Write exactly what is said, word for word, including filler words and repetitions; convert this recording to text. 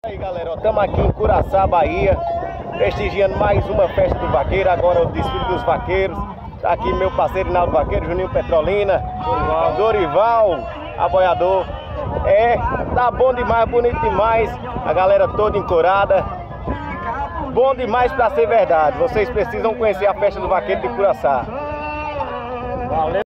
E aí galera, estamos aqui em Curaçá, Bahia, prestigiando mais uma festa do vaqueiro, agora o desfile dos vaqueiros. Tá aqui meu parceiro Inaldo Vaqueiro, Juninho Petrolina, Dorival, Dorival aboiador. É, tá bom demais, bonito demais, a galera toda encorada. Bom demais pra ser verdade, vocês precisam conhecer a festa do vaqueiro de Curaçá. Valeu!